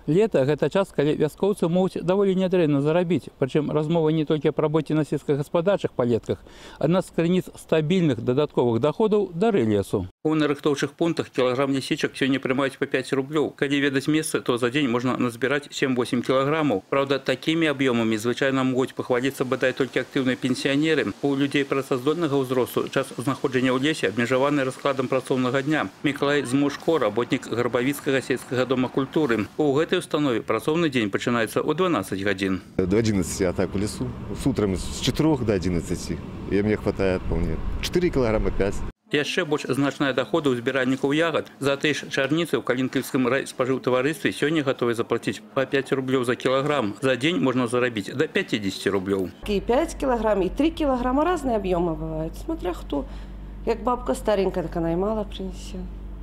Лето – это час, когда вяскоўцы могут довольно нядрэнна зарабіць. Причем размова не только про работе на сельскохаспадарчых палетках, одна з крыніц стабільных дадатковых доходов – дары лесу. У нарыхтоўчых пунктах килограмм лисичек сегодня прымаюць по 5 рублёў. Калі ведаць месца, то за день можно назбирать 7-8 килограммов. Правда, такими объемами звычайно могут похвалиться бадай только активные пенсионеры. У людей працаздольнага ўзросту час знаходжання ў лесе абмежаваны раскладам працоўнага дня. Миколай Змушко, работник Гарбавіцкага сельскага дома культуры. У гэтай установе працоўны день начинается о 12 гадзін. До 11 я так в лесу. С утром с 4 до 11. И мне хватает вполне. 4 килограмма 5. Яшчэ больш значная дохода ў збіральнікаў ягад. За тыя ж чарніцы ў Калінкаўскім райспажыўтаварыстве сёння готовы заплатить по 5 рублёў за килограмм. За день можно заработать до 50 рублёў. И 5 килограмм, и 3 килограмма разные объемы бывают. Смотря кто. Як бабка старенькая, так она и мало принесет.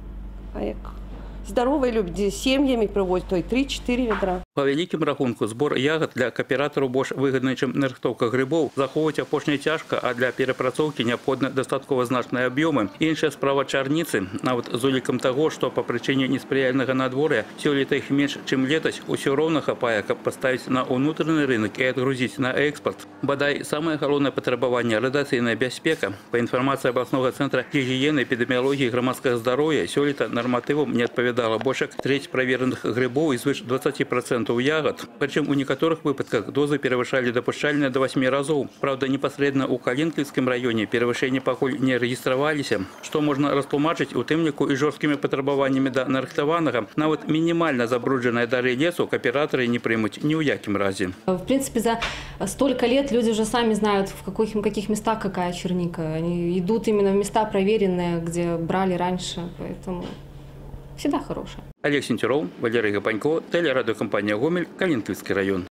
А як здоровые люди семьями привозят, то и 3-4 ведра. По вялікім рахунку збор ягад для кааператараў больш выгадны, чым нарыхтоўка грыбоў. Захоўваць апошняе цяжка, а для перапрацоўкі неабходны дастаткова значныя аб'ёмы. Іншая справа чарніцы, нават з улікам таго, што па прычыне неспрыяльнага надвор'я сёлета іх менш, чым летась, усё роўна хапае, каб паставіць на ўнутраны рынок і адгрузіць на экспорт. Бадай самае галоўнае патрабаванне радыацыйная бяспека. Па інфармацыі абласнога цэнтра гігіены, эпідэміялогіі і грамадскага здароўя сёлета нарматывам не адпавядала больш як трэць правереных грыбоў і звыш 20% ягод. Причем у некоторых выпадках дозы превышали допущальные до 8 разов. Правда, непосредственно у Калинкаўскім районе перевышения пакуль не регистрировались, что можно растлумачыць у тым ліку и жорсткімі патрабаваннямі да нарыхтаванага. Нават минимально забрудженные дары лесу кааператоры не примут ни в якім разе. В принципе, за столько лет люди уже сами знают, в каких местах какая черника. Они идут именно в места проверенные, где брали раньше, поэтому всегда хорошая. Олег Сентюров, Валерий Гапанько, телерадиокомпания «Гомель», Калинкаўский район.